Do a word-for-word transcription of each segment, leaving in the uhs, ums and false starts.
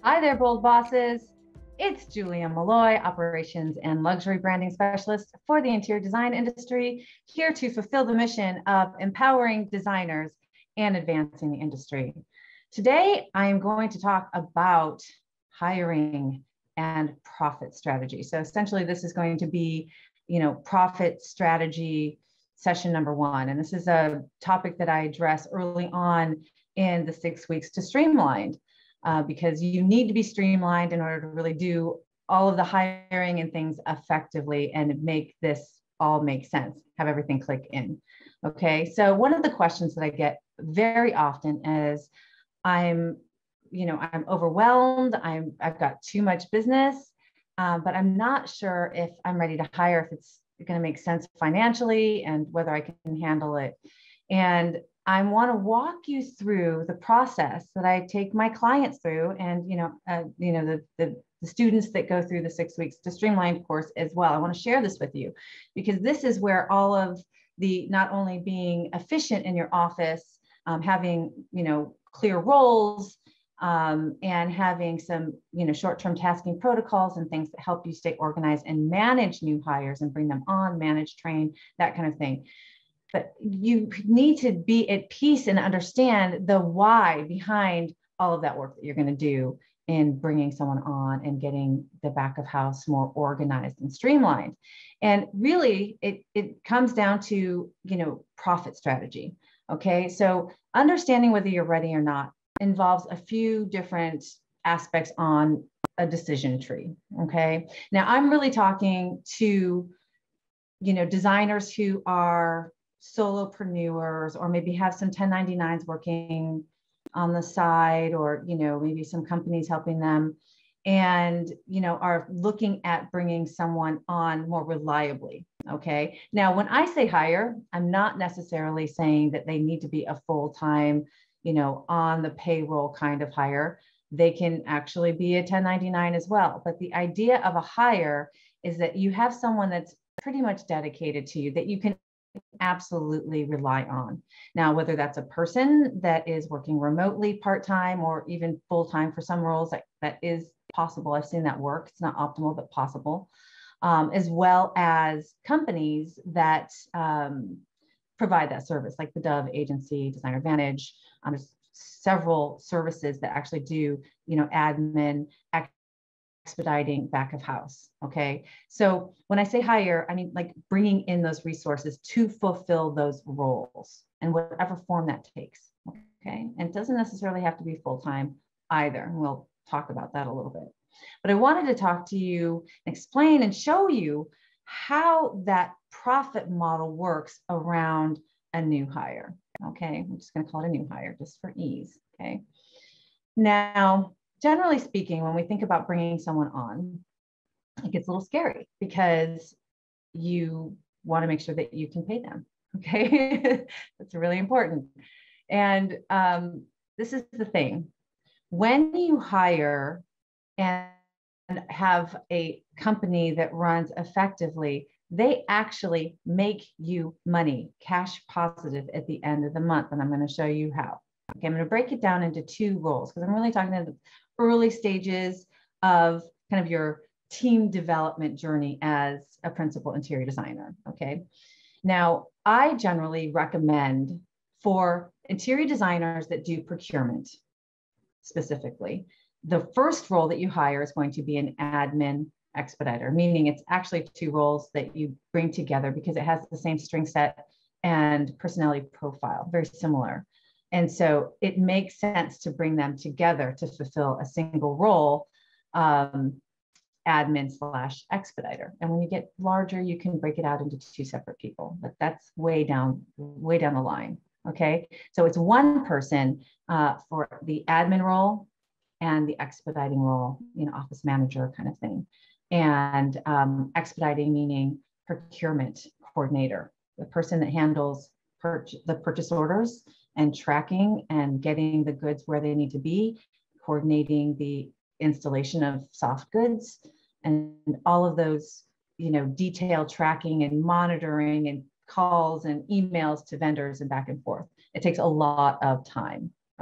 Hi there, bold bosses. It's Julia Malloy, Operations and Luxury Branding Specialist for the interior design industry, here to fulfill the mission of empowering designers and advancing the industry. Today, I am going to talk about hiring and profit strategy. So essentially, this is going to be, you know, profit strategy session number one. And this is a topic that I address early on in the six weeks to Streamlined. Uh, because you need to be streamlined in order to really do all of the hiring and things effectively and make this all make sense, have everything click in. Okay, so one of the questions that I get very often is, I'm, you know, I'm overwhelmed, I'm, I've got too much business, uh, but I'm not sure if I'm ready to hire, if it's going to make sense financially and whether I can handle it. And I want to walk you through the process that I take my clients through, and you know, uh, you know, the, the the students that go through the six weeks to Streamlined course as well. I want to share this with you because this is where all of the not only being efficient in your office, um, having you know clear roles, um, and having some you know short-term tasking protocols and things that help you stay organized and manage new hires and bring them on, manage, train, that kind of thing. But you need to be at peace and understand the why behind all of that work that you're going to do in bringing someone on and getting the back of house more organized and streamlined. And really, it, it comes down to, you know, profit strategy. Okay, so understanding whether you're ready or not involves a few different aspects on a decision tree. Okay, now I'm really talking to, you know, designers who are solopreneurs, or maybe have some ten ninety-nines working on the side, or you know maybe some companies helping them, and you know are looking at bringing someone on more reliably. Okay, now when I say hire, I'm not necessarily saying that they need to be a full-time, you know on the payroll kind of hire. They can actually be a ten ninety-nine as well, but the idea of a hire is that you have someone that's pretty much dedicated to you, that you can absolutely rely on. Now, whether that's a person that is working remotely part-time or even full-time for some roles, that, that is possible. I've seen that work. It's not optimal, but possible. Um, as well as companies that um, provide that service, like the Dove Agency, Designer Advantage. Um, there's several services that actually do, you know, admin, expediting, back of house. Okay, so when I say hire, I mean like bringing in those resources to fulfill those roles in whatever form that takes. Okay, and it doesn't necessarily have to be full-time either, and we'll talk about that a little bit. But I wanted to talk to you and explain and show you how that profit model works around a new hire. Okay, I'm just going to call it a new hire just for ease. Okay, now generally speaking, when we think about bringing someone on, it gets a little scary because you want to make sure that you can pay them. Okay, that's really important. And um, this is the thing. When you hire and have a company that runs effectively, they actually make you money, cash positive at the end of the month. And I'm going to show you how. Okay, I'm going to break it down into two roles because I'm really talking about early stages of kind of your team development journey as a principal interior designer. Okay, now I generally recommend for interior designers that do procurement specifically, the first role that you hire is going to be an admin expediter, meaning it's actually two roles that you bring together because it has the same string set and personality profile, very similar. And so it makes sense to bring them together to fulfill a single role, um, admin slash expediter. And when you get larger, you can break it out into two separate people, but that's way down, way down the line. Okay, so it's one person uh, for the admin role and the expediting role, you know, office manager kind of thing. And um, expediting meaning procurement coordinator, the person that handles pur- the purchase orders and tracking and getting the goods where they need to be, coordinating the installation of soft goods, and all of those, you know, detailed tracking and monitoring and calls and emails to vendors and back and forth. It takes a lot of time.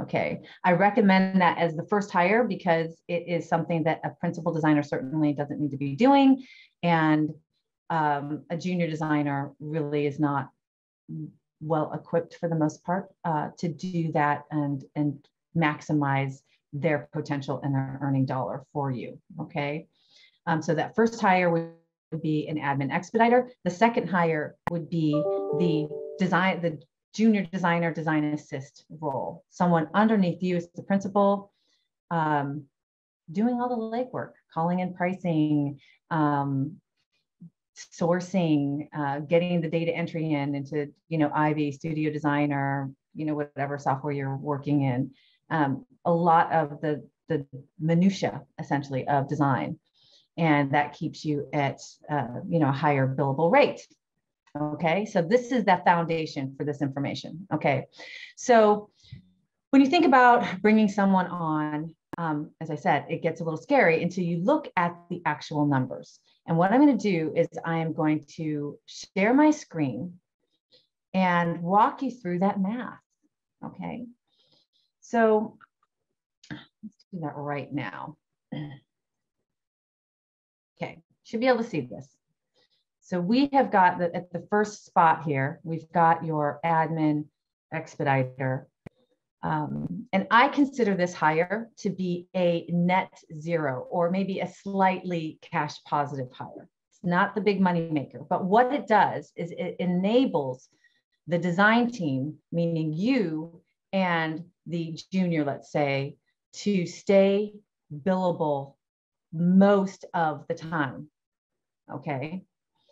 Okay, I recommend that as the first hire because it is something that a principal designer certainly doesn't need to be doing. And um, a junior designer really is not well equipped for the most part uh, to do that and, and maximize their potential and their earning dollar for you. Okay, um, so that first hire would be an admin expediter. The second hire would be the design, the junior designer design assist role, someone underneath you as the principal, um, doing all the legwork, calling in pricing, um, sourcing, uh, getting the data entry in into, you know, Ivy, Studio Designer, you know, whatever software you're working in. Um, a lot of the, the minutia essentially of design. And that keeps you at, uh, you know, a higher billable rate. Okay, so this is the foundation for this information. Okay, so when you think about bringing someone on, um, as I said, it gets a little scary until you look at the actual numbers. And what I'm going to do is I am going to share my screen and walk you through that math. Okay, so let's do that right now. Okay, should be able to see this. So we have got the, at the first spot here, we've got your admin expediter. Um, and I consider this hire to be a net zero or maybe a slightly cash positive hire. It's not the big money maker, but what it does is it enables the design team, meaning you and the junior, let's say, to stay billable most of the time. Okay.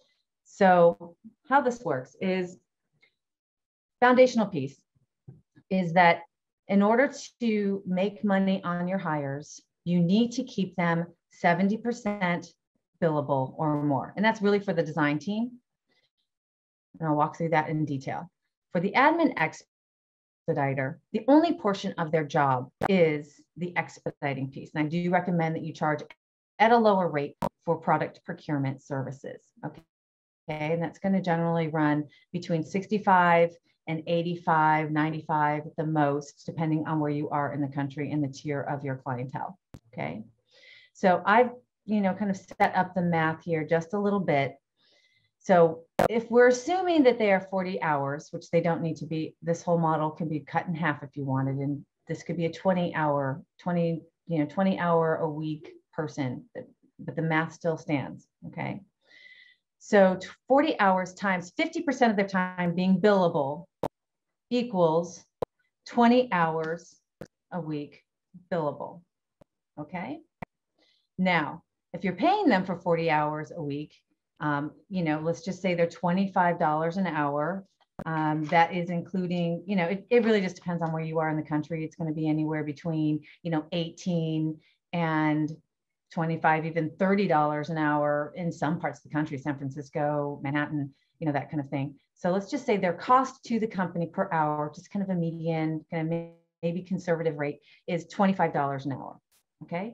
So how this works is foundational piece is that in order to make money on your hires, you need to keep them seventy percent billable or more. And that's really for the design team. And I'll walk through that in detail. For the admin expediter, the only portion of their job is the expediting piece. And I do recommend that you charge at a lower rate for product procurement services. Okay. Okay, and that's going to generally run between sixty-five and eighty-five, ninety-five at the most, depending on where you are in the country and the tier of your clientele. Okay, so I've, you know, kind of set up the math here just a little bit. So if we're assuming that they are forty hours, which they don't need to be, this whole model can be cut in half if you wanted, and this could be a twenty hour, twenty, you know, twenty hour a week person, but the math still stands. Okay. So forty hours times fifty percent of their time being billable equals twenty hours a week billable. Okay. Now, if you're paying them for forty hours a week, um, you know, let's just say they're twenty-five dollars an hour. Um, that is including, you know, it, it really just depends on where you are in the country. It's going to be anywhere between, you know, eighteen and twenty-five, even thirty dollars an hour in some parts of the country, San Francisco, Manhattan, you know, that kind of thing. So let's just say their cost to the company per hour, just kind of a median, kind of maybe conservative rate, is twenty-five dollars an hour. Okay.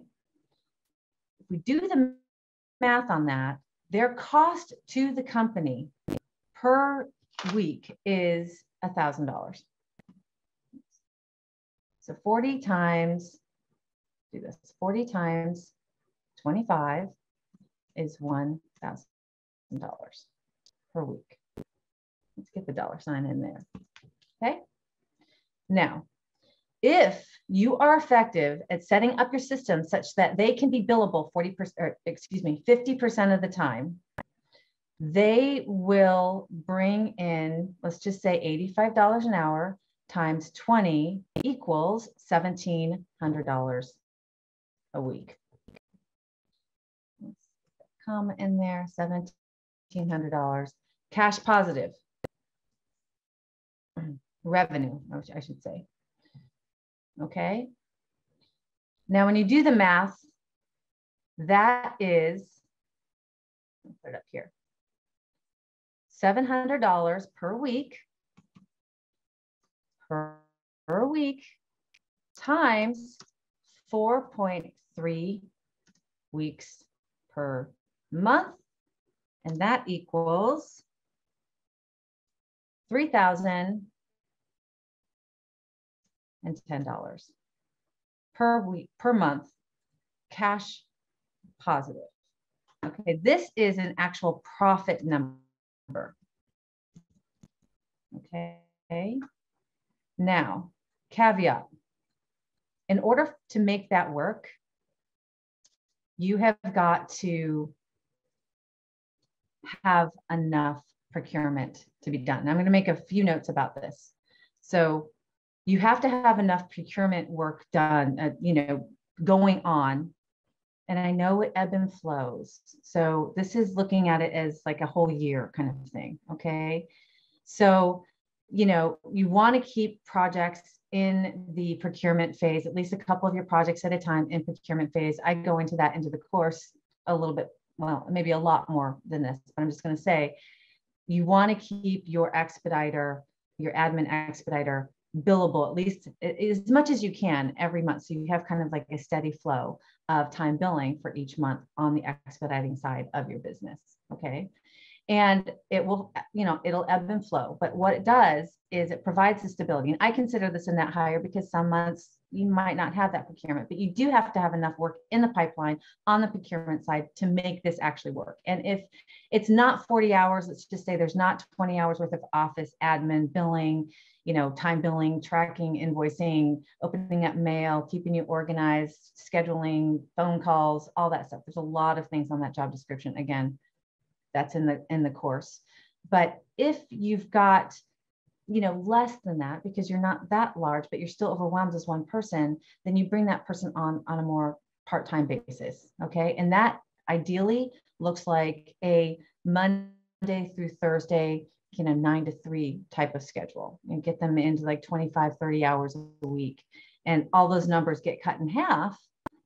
If we do the math on that, their cost to the company per week is one thousand dollars. So forty times, do this, forty times twenty-five is one thousand dollars per week. Let's get the dollar sign in there. Okay. Now, if you are effective at setting up your system such that they can be billable forty percent, or excuse me, fifty percent of the time, they will bring in, let's just say eighty-five dollars an hour times twenty equals seventeen hundred dollars a week. Come in there, seventeen hundred dollars, cash positive revenue, I should say. Okay. Now, when you do the math, that is, let's put it up here, seven hundred dollars per week, per, per week times four point three weeks per month, and that equals three thousand ten dollars per week, per month, cash positive. Okay, this is an actual profit number. Okay, now, caveat. In order to make that work, you have got to have enough procurement to be done. And I'm going to make a few notes about this. So you have to have enough procurement work done, uh, you know, going on. And I know it ebb and flows. So this is looking at it as like a whole year kind of thing. Okay. So, you know, you want to keep projects in the procurement phase, at least a couple of your projects at a time in procurement phase. I go into that into the course a little bit, well, maybe a lot more than this, but I'm just going to say, you want to keep your expediter, your admin expediter billable, at least as much as you can every month. So you have kind of like a steady flow of time billing for each month on the expediting side of your business. Okay. And it will, you know, it'll ebb and flow. But what it does is it provides the stability. And I consider this a net hire because some months you might not have that procurement, but you do have to have enough work in the pipeline on the procurement side to make this actually work. And if it's not forty hours, let's just say there's not twenty hours worth of office admin, billing, you know, time billing, tracking, invoicing, opening up mail, keeping you organized, scheduling, phone calls, all that stuff. There's a lot of things on that job description. Again, that's in the in the course. But if you've got, you know, less than that, because you're not that large, but you're still overwhelmed as one person, then you bring that person on on a more part-time basis. Okay. And that ideally looks like a Monday through Thursday, you know, nine to three type of schedule, and get them into like twenty-five, thirty hours a week. And all those numbers get cut in half,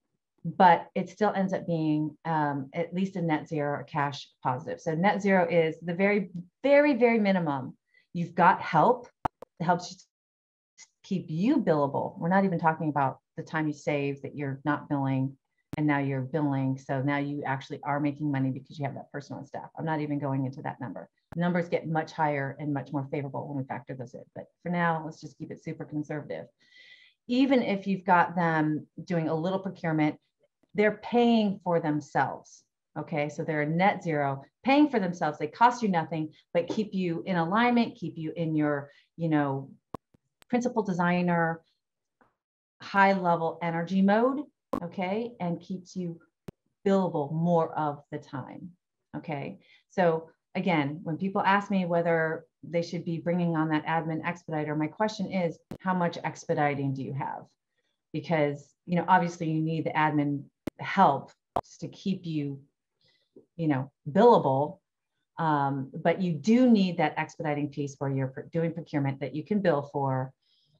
but it still ends up being um, at least a net zero or cash positive. So net zero is the very, very, very minimum. You've got help that helps you keep you billable. We're not even talking about the time you save that you're not billing and now you're billing. So now you actually are making money because you have that person on staff. I'm not even going into that number. Numbers get much higher and much more favorable when we factor those in. But for now, let's just keep it super conservative. Even if you've got them doing a little procurement, they're paying for themselves. Okay, so they're a net zero, paying for themselves. They cost you nothing, but keep you in alignment, keep you in your, you know, principal designer, high level energy mode. Okay, and keeps you billable more of the time. Okay, so again, when people ask me whether they should be bringing on that admin expediter, my question is, how much expediting do you have? Because, you know, obviously you need the admin help to keep you, you know, billable. Um, but you do need that expediting piece where you're doing procurement that you can bill for,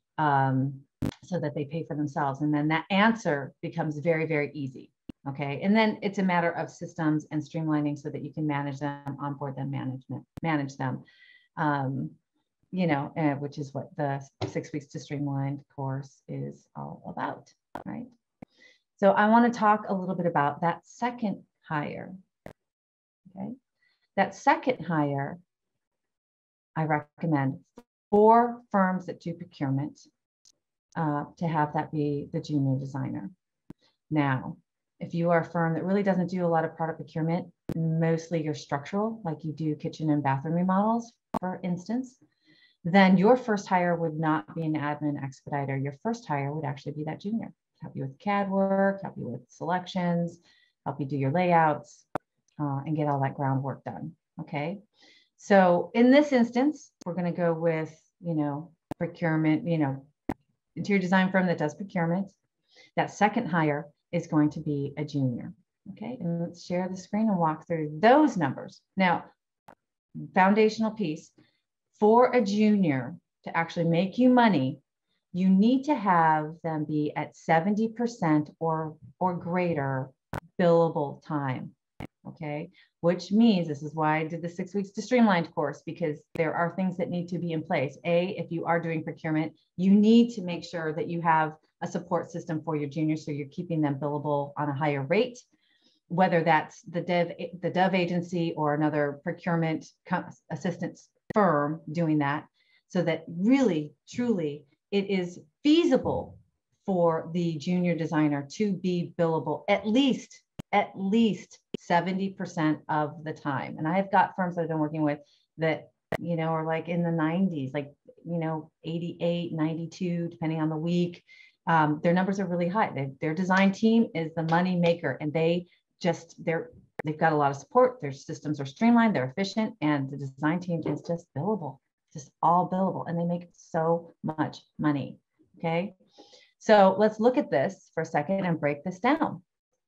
um, so that they pay for themselves. And then that answer becomes very, very easy. Okay. And then it's a matter of systems and streamlining so that you can manage them, onboard them, management, manage them, um, you know, uh, which is what the Six Weeks to Streamlined course is all about, right? So I want to talk a little bit about that second hire. Okay. That second hire, I recommend for firms that do procurement uh, to have that be the junior designer. Now, if you are a firm that really doesn't do a lot of product procurement, mostly you're structural, like you do kitchen and bathroom remodels, for instance, then your first hire would not be an admin expediter. Your first hire would actually be that junior. Help you with C A D work, help you with selections, help you do your layouts, uh, and get all that groundwork done. Okay. So in this instance, we're going to go with, you know, procurement, you know, interior design firm that does procurement. That second hire is going to be a junior. Okay. And let's share the screen and walk through those numbers. Now, foundational piece for a junior to actually make you money, you need to have them be at seventy percent or, or greater billable time. Okay. Which means this is why I did the Six Weeks to Streamlined course, because there are things that need to be in place. A, if you are doing procurement, you need to make sure that you have a support system for your juniors, so you're keeping them billable on a higher rate, whether that's the dev, the Dove agency or another procurement assistance firm doing that, so that really, truly, it is feasible for the junior designer to be billable at least, at least seventy percent of the time. And I've got firms that I've been working with that, you know, are like in the nineties, like, you know, eighty-eight, ninety-two, depending on the week. Um, their numbers are really high. They, their design team is the money maker, and they just, they're, they've got a lot of support. Their systems are streamlined, they're efficient, and the design team is just billable, just all billable, and they make so much money. Okay. So let's look at this for a second and break this down.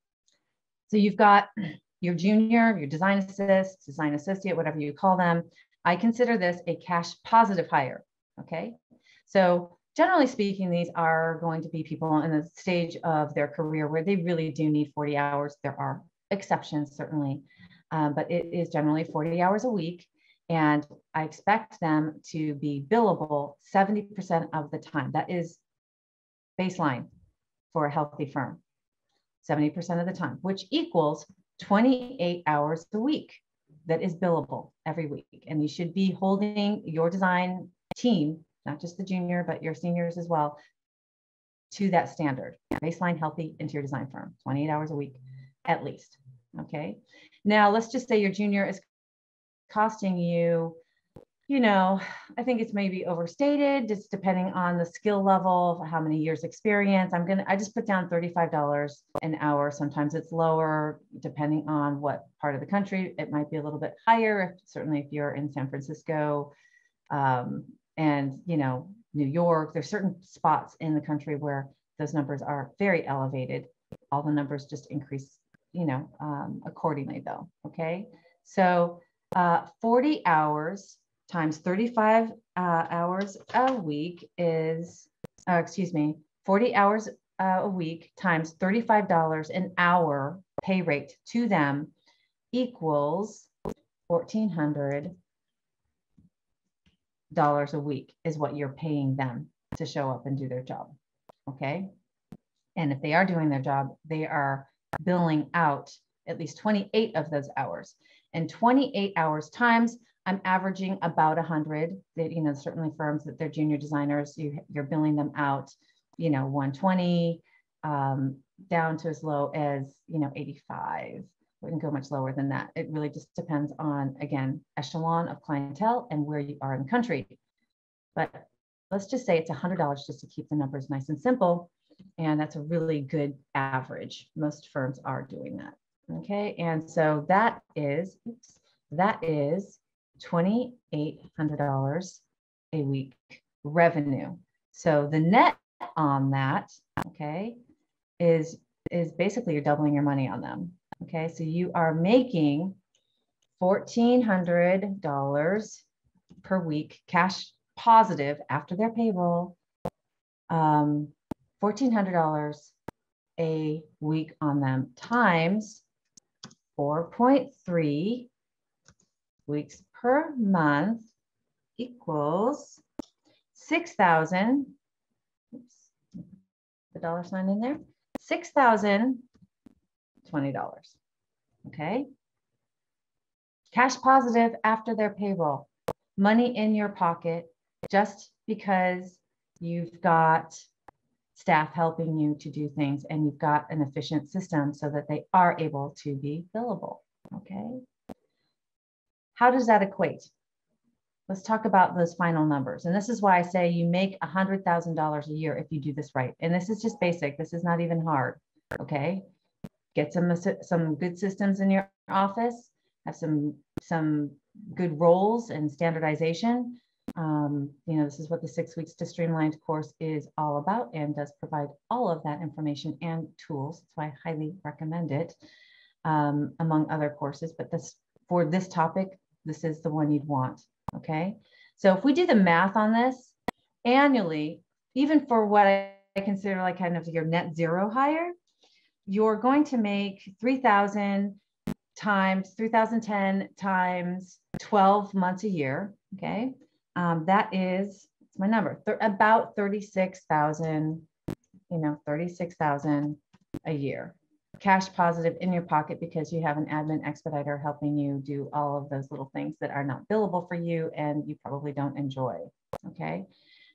So you've got your junior, your design assist, design associate, whatever you call them. I consider this a cash positive hire. Okay. So generally speaking, these are going to be people in the stage of their career where they really do need forty hours. There are exceptions, certainly, um, but it is generally forty hours a week. And I expect them to be billable seventy percent of the time. That is baseline for a healthy firm, seventy percent of the time, which equals twenty-eight hours a week that is billable every week. And you should be holding your design team, not just the junior, but your seniors as well, to that standard. Baseline healthy interior design firm, twenty-eight hours a week at least. Okay. Now let's just say your junior is costing you, you know, I think it's maybe overstated, just depending on the skill level, how many years experience. I'm gonna, I just put down thirty-five dollars an hour. Sometimes it's lower, depending on what part of the country. It might be a little bit higher, if, certainly if you're in San Francisco, um, and, you know, New York. There's certain spots in the country where those numbers are very elevated. All the numbers just increase, you know, um, accordingly though. Okay. So uh, forty hours times thirty-five uh, hours a week is, uh, excuse me, forty hours uh, a week times thirty-five dollars an hour pay rate to them equals fourteen hundred dollars a week is what you're paying them to show up and do their job. Okay. And if they are doing their job, they are billing out at least twenty-eight of those hours. And twenty-eight hours times, I'm averaging about one hundred. That, you know, certainly firms that they're junior designers, you, you're billing them out, you know, one twenty, um, down to as low as, you know, eighty-five. Wouldn't go much lower than that. It really just depends on, again, echelon of clientele and where you are in the country. But let's just say it's one hundred dollars just to keep the numbers nice and simple. And that's a really good average. Most firms are doing that. Okay. And so that is, oops, that is twenty-eight hundred dollars a week revenue. So the net on that, okay, is, is basically you're doubling your money on them. Okay. So you are making fourteen hundred dollars per week cash positive after their payroll, um, fourteen hundred dollars a week on them times four point three weeks per month equals six thousand, oops, the dollar sign in there, six thousand twenty dollars. Okay. Cash positive after their payroll, money in your pocket just because you've got staff helping you to do things and you've got an efficient system so that they are able to be billable. Okay. How does that equate? Let's talk about those final numbers. And this is why I say you make one hundred thousand dollars a year if you do this right. And this is just basic. This is not even hard. Okay. Get some, some good systems in your office, have some, some good roles and standardization. Um, you know, this is what the Six Weeks to Streamlined course is all about and does provide all of that information and tools. That's why I highly recommend it, um, among other courses. But this, for this topic, this is the one you'd want. Okay. So if we do the math on this annually, even for what I consider like kind of your net zero hire, you're going to make three thousand times three thousand ten times twelve months a year. Okay. Um, that is, it's my number, th about thirty-six thousand, you know, thirty-six thousand a year. Cash positive in your pocket because you have an admin expediter helping you do all of those little things that are not billable for you and you probably don't enjoy. Okay.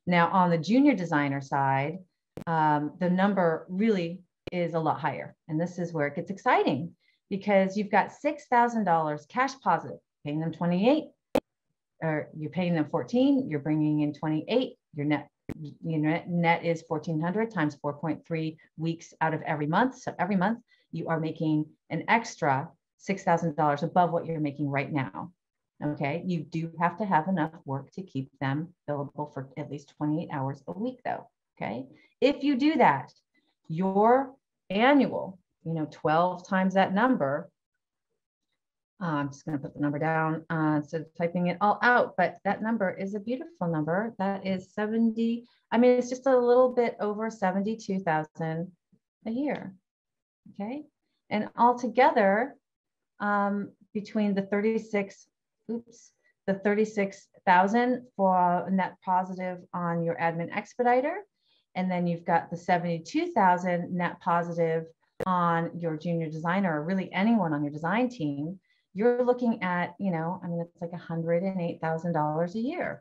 Now on the junior designer side, um, the number really is a lot higher. And this is where it gets exciting, because you've got six thousand dollars cash positive, paying them twenty-eight, or you're paying them fourteen, you're bringing in twenty-eight, your net, your net, net is fourteen hundred times four point three weeks out of every month. So every month you are making an extra six thousand dollars above what you're making right now. Okay, you do have to have enough work to keep them billable for at least twenty-eight hours a week though. Okay, if you do that, your annual, you know, twelve times that number, uh, I'm just going to put the number down uh, instead of typing it all out, but that number is a beautiful number. That is seventy, I mean, it's just a little bit over seventy-two thousand a year. Okay, and altogether, um, between the thirty-six, oops, the thirty-six thousand for net positive on your admin expediter, and then you've got the seventy-two thousand net positive on your junior designer, or really anyone on your design team, you're looking at, you know, I mean, it's like one hundred eight thousand dollars a year.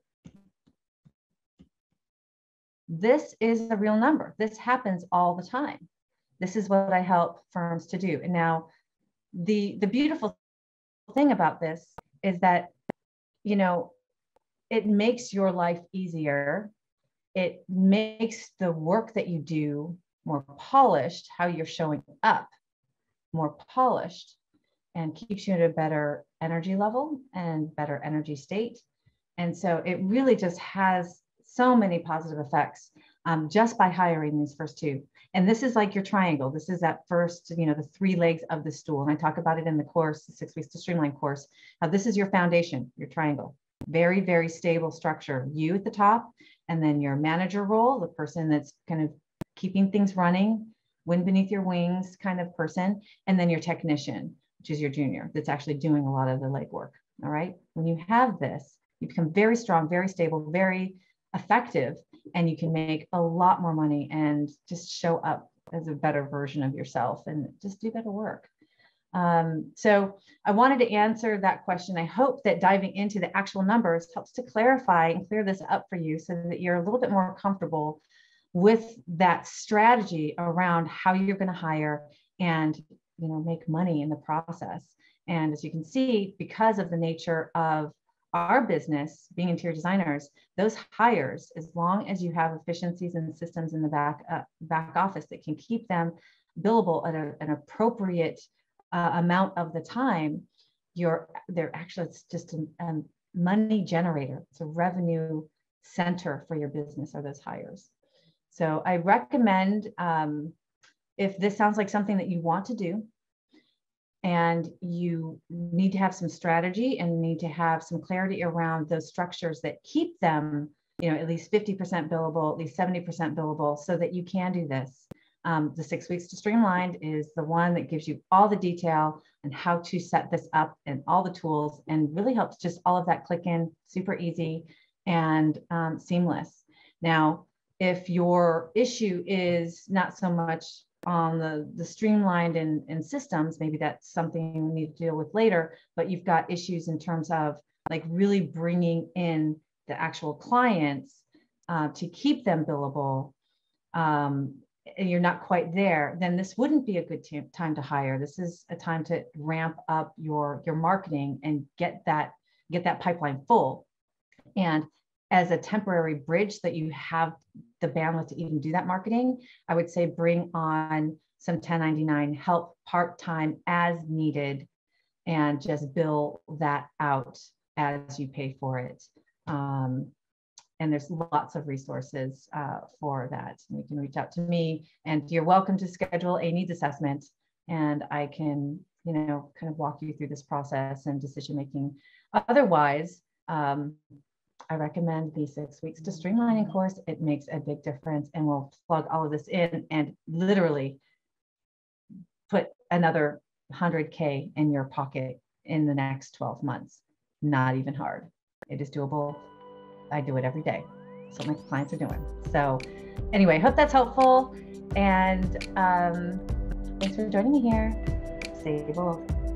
This is a real number. This happens all the time. This is what I help firms to do. And now the, the beautiful thing about this is that, you know, it makes your life easier. It makes the work that you do more polished, how you're showing up more polished, and keeps you at a better energy level and better energy state. And so it really just has so many positive effects um, just by hiring these first two. And this is like your triangle. This is that first, you know, the three legs of the stool. And I talk about it in the course, the Six Weeks to Streamline course. Now, this is your foundation, your triangle. Very, very stable structure. You at the top, and then your manager role, the person that's kind of keeping things running, wind beneath your wings kind of person, and then your technician, which is your junior, that's actually doing a lot of the legwork. All right. When you have this, you become very strong, very stable, very effective, and you can make a lot more money and just show up as a better version of yourself and just do better work. Um, so I wanted to answer that question. I hope that diving into the actual numbers helps to clarify and clear this up for you so that you're a little bit more comfortable with that strategy around how you're going to hire and, you know, make money in the process. And as you can see, because of the nature of our business, being interior designers, those hires, as long as you have efficiencies and systems in the back uh, back office that can keep them billable at a, an appropriate uh, amount of the time, you're they're actually, it's just a, a money generator. It's a revenue center for your business, are those hires. So I recommend, um, if this sounds like something that you want to do, and you need to have some strategy and need to have some clarity around those structures that keep them, you know, at least fifty percent billable, at least seventy percent billable, so that you can do this. Um, the Six Weeks to Streamlined is the one that gives you all the detail and how to set this up and all the tools, and really helps just all of that click in, super easy and um, seamless. Now, if your issue is not so much on the, the streamlined and, and systems, maybe that's something you need to deal with later, but you've got issues in terms of like really bringing in the actual clients uh, to keep them billable, um, and you're not quite there, then this wouldn't be a good time to hire. This is a time to ramp up your, your marketing and get that, get that pipeline full. And as a temporary bridge that you have the bandwidth to even do that marketing, I would say bring on some ten ninety-nine help part-time as needed, and just bill that out as you pay for it. Um, and there's lots of resources uh, for that. You can reach out to me, and you're welcome to schedule a needs assessment, and I can, you know, kind of walk you through this process and decision-making. Otherwise, um, I recommend the Six Weeks to Streamlining course. It makes a big difference, and we'll plug all of this in and literally put another one hundred K in your pocket in the next twelve months. Not even hard. It is doable. I do it every day. That's what my clients are doing. So anyway, hope that's helpful. And um, thanks for joining me here. Stay bold.